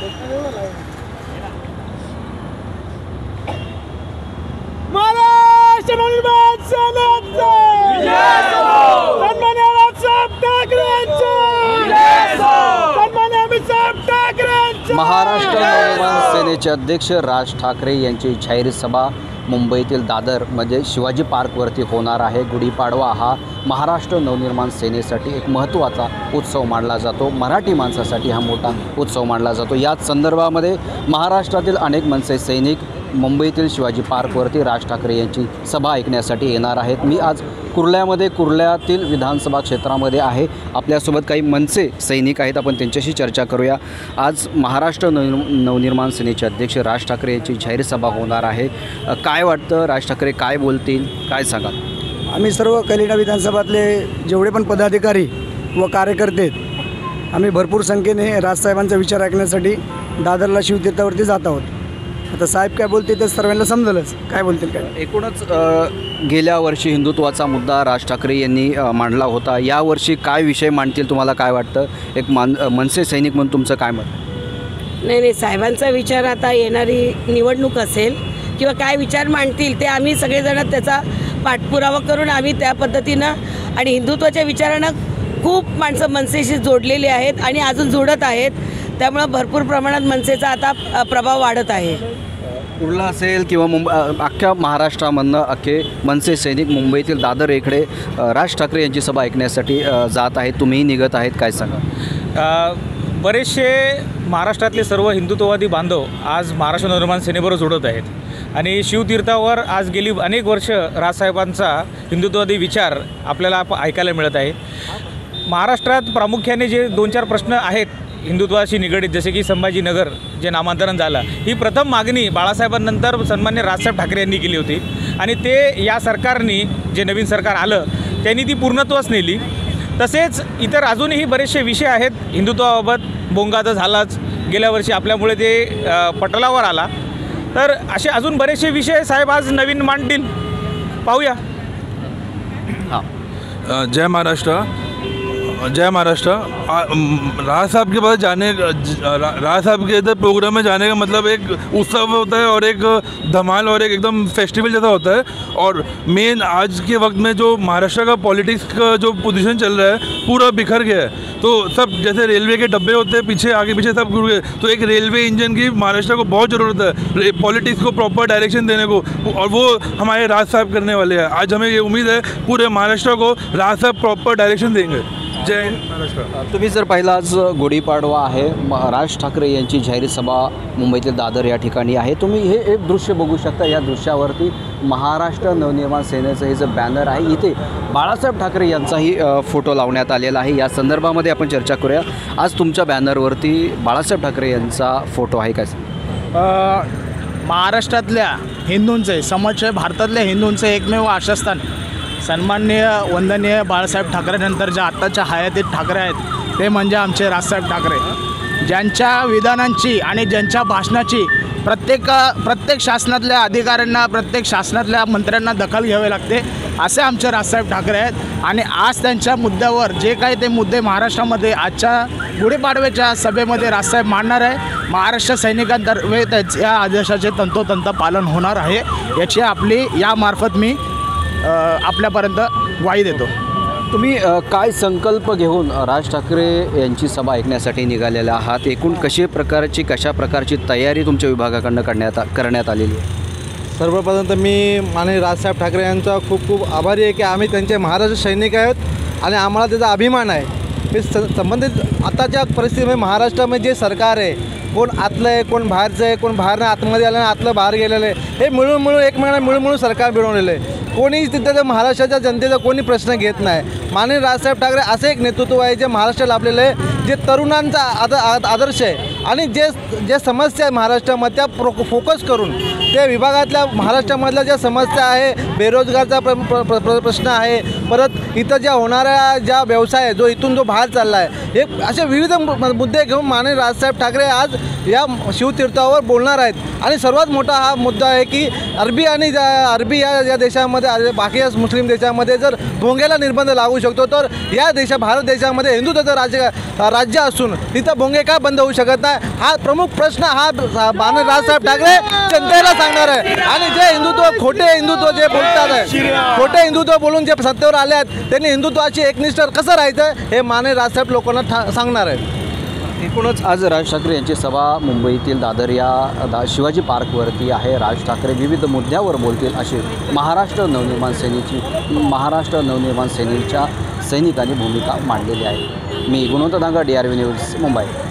महाराष्ट्र नवनिर्माण सेनेचा सन्माननीय राजसाहेब ठाकरेंचा सन्माननीय अमितसाहेब ठाकरेंचा। महाराष्ट्र नवनिर्माण सेनेचे अध्यक्ष राज ठाकरे यांची जाहीर सभा मुंबईतील दादर म्हणजे शिवाजी पार्कवरती होणार आहे। गुढीपाडवा हा महाराष्ट्र नवनिर्माण सेनेसाठी एक महत्त्वाचा उत्सव मानला जातो। मराठी माणसासाठी हा मोठा उत्सव मानला जातो। याच संदर्भामध्ये महाराष्ट्रातील अनेक मनसे सैनिक मुंबईतील शिवाजी पार्कवरती राज ठाकरे यांची सभा ऐकण्यासाठी येणार आहेत। मी आज कुर्ल्यातील विधानसभा क्षेत्रामध्ये आहे। आपल्यासोबत काही मनसे सैनिक आहेत, आपण त्यांच्याशी चर्चा करूया। आज महाराष्ट्र नवनिर्माण सेनेचे अध्यक्ष राज ठाकरे यांची जाहीर सभा होणार आहे। काय वाटतं, राज ठाकरे काय बोलतील, काय सांगाल? आम्ही सर्व कलिना विधानसभातले जेवढे पण पदाधिकारी व कार्यकर्ते आहेत, आम्ही भरपूर संख्येने राजसाहेबांचा विचार ऐकण्यासाठी दादरला शिवतीर्थावरती जात आहोत। आता साहेब काय बोलतील ते सर्वांना समजेलच, काय बोलतील काय। एकूणच गेल्या वर्षी हिंदुत्वाचा मुद्दा राज ठाकरे यांनी मांडला होता। यावर्षी काय विषय मांडतील, तुम्हाला काय वाटतं? एक मनसे सैनिक म्हणून तुमचं काय मत? नाही, साहेबांचा विचार आता येणारी निवडणूक असेल किंवा काय विचार मांडतील ते आम्ही सगळेजण त्याचा पाठपुरावा करून आम्ही त्या पद्धतीनं, आणि हिंदुत्वाच्या विचारानं खूप माणसं मनसेशी जोडलेली आहेत आणि अजून जोडत आहेत, त्यामुळं भरपूर प्रमाणात मनसेचा आता प्रभाव वाढत आहे। कुर्ला असेल किंवा अख्ख्या महाराष्ट्रामधनं अख्खे मनसे सैनिक मुंबईतील दादर इकडे राज ठाकरे यांची सभा ऐकण्यासाठी जात आहेत, तुम्हीही निघत आहेत, काय सांगा? बरेचसे महाराष्ट्रातले सर्व हिंदुत्ववादी बांधव आज महाराष्ट्र नवनिर्माण सेनेबरोबर जोडत आहेत आणि शिवतीर्थावर आज गेली अनेक वर्ष राजसाहेबांचा हिंदुत्ववादी विचार आपल्याला ऐकायला मिळत आहे। महाराष्ट्रात प्रामुख्याने जे 2-4 प्रश्न आहेत हिंदुत्वाशी निगडीत, जसे की संभाजीनगर जे नामांतरण झालं, ही प्रथम मागणी बाळासाहेबांनंतर सन्मान्य राजसाहेब ठाकरे यांनी केली होती आणि ते या सरकारने, जे नवीन सरकार आलं त्यांनी ती पूर्णत्वास नेली। तसेच इतर अजूनही बरेचसे विषय आहेत हिंदुत्वाबाबत, बोंगा तर झालाच गेल्या वर्षी आपल्यामुळे ते पटलावर आला, तर असे अजून बरेचसे विषय साहेब आज नवीन मांडतील, पाहूया। हां, जय महाराष्ट्र, जय महाराष्ट्र। राज साहब के पास राज साहब के इधर प्रोग्राम में जाने का मतलब एक उत्सव होता है और एक धमाल और एक एकदम फेस्टिवल जैसा होता है। और मेन आज के वक्त में जो महाराष्ट्र का पॉलिटिक्स का जो पोजीशन चल रहा है पूरा बिखर गया है। तो सब जैसे रेलवे के डब्बे होते हैं, पीछे आगे पीछे सब घूम गए, तो एक रेलवे इंजन की महाराष्ट्र को बहुत ज़रूरत है पॉलिटिक्स को प्रॉपर डायरेक्शन देने को, और वो हमारे राज साहब करने वाले हैं। आज हमें ये उम्मीद है पूरे महाराष्ट्र को राज साहब प्रॉपर डायरेक्शन देंगे। जय हिंद महाराष्ट्र। तुम्ही जर पाहिलं, आज गुढीपाडवा आहे, राज ठाकरे यांची जाहीर सभा मुंबईतील दादर या ठिकाणी आहे। तुम्ही हे एक दृश्य बघू शकता, या दृश्यावरती महाराष्ट्र नवनिर्माण सेनेचं हे जे बॅनर आहे, इथे बाळासाहेब ठाकरे यांचाही फोटो लावण्यात आलेला आहे। या संदर्भामध्ये आपण चर्चा करूया। आज तुमच्या बॅनरवरती बाळासाहेब ठाकरे यांचा फोटो आहे, काय? महाराष्ट्रातल्या हिंदूंचे, समस्त भारतातल्या हिंदूंचे एकमेव आशास्थान सन्माननीय वंदनीय बाळासाहेब ठाकरेनंतर ज्या आत्ताच्या हयातीत ठाकरे आहेत ते म्हणजे आमचे राजसाहेब ठाकरे, ज्यांच्या विधानांची आणि ज्यांच्या भाषणाची प्रत्येक शासनातल्या अधिकाऱ्यांना, प्रत्येक शासनातल्या मंत्र्यांना दखल घ्यावी लागते, असे आमचे राजसाहेब ठाकरे आहेत। आणि आज त्यांच्या मुद्द्यावर जे काही ते मुद्दे महाराष्ट्रामध्ये आजच्या गुढीपाडव्याच्या सभेमध्ये राजसाहेब मांडणार आहे, महाराष्ट्र सैनिकांतर्फे या आदेशाचे तंतोतंत पालन होणार आहे, याची आपली यामार्फत मी आपल्यापर्यंत ग्वाही देतो। तुम्ही काय संकल्प घेऊन राज ठाकरे यांची सभा ऐकण्यासाठी निघालेला आहात? एकूण कशा प्रकारची तयारी तुमच्या विभागाकडून करण्यात आलेली आहे? सर्वप्रथम तर मी माननीय राजसाहेब ठाकरे यांचा खूप खूप आभारी आहे की आम्ही त्यांचे महाराष्ट्र सैनिक आहोत आणि आम्हाला त्याचा अभिमान आहे। मी संबंधित आताच्या परिस्थितीमध्ये महाराष्ट्रामध्ये जे सरकार आहे, कोण आतलं आहे, कोण बाहेरचं आहे, कोण बाहेरनं आतमध्ये आलं आणि आतलं बाहेर गेलेलं आहे, हे मिळून एकमेकांना मिळून सरकार मिळवलेलं आहे। कोणी तिथं महाराष्ट्राच्या जनतेचा कोणी प्रश्न घेत नाही। माननीय राजसाहेब ठाकरे असे एक नेतृत्व आहे जे महाराष्ट्र लाभलेलं आहे, जे तरुणांचा आदर्श आहे आणि जे समस्या आहे महाराष्ट्रामध्ये त्या फोकस करून ते विभागातल्या महाराष्ट्रामधल्या ज्या समस्या आहे, बेरोजगारचा प्रश्न आहे, परत इथं ज्या होणाऱ्या ज्या व्यवसाय आहे जो इथून जो बाहेर चालला आहे, हे असे विविध मुद्दे घेऊन माननीय राजसाहेब ठाकरे आज या शिवतीर्थावर बोलणार आहेत। आणि सर्वात मोठा हा मुद्दा आहे की अरबी या देशामध्ये, बाकी या मुस्लिम देशामध्ये जर भोंग्याला निर्बंध लागू शकतो, तर या भारत देशामध्ये हिंदुत्वाचं राज्य असून तिथं भोंगे का बंद होऊ शकत नाही, आहे हा प्रमुख प्रश्न हा माननीय राजसाहेब ठाकरे जनतेला सांगणार आहे. आणि जे खोटे हिंदुत्व जे बोलतात आहे, खोटे हिंदुत्व बोलून जे सत्तेवर आले आहेत त्यांनी हिंदुत्वाची एकनिष्ठ कसं राहायचं हे माननीय राजसाहेब लोकांना सांगणार आहे. एकूणच आज राज ठाकरे यांची सभा मुंबईतील दादर या शिवाजी पार्कवरती आहे. राज ठाकरे विविध मुद्द्यावर बोलतील अशी महाराष्ट्र नवनिर्माण सेनेच्या सैनिकांनी भूमिका मांडलेली आहे. मी गुणवंत दांगा, DRV न्यूज, मुंबई.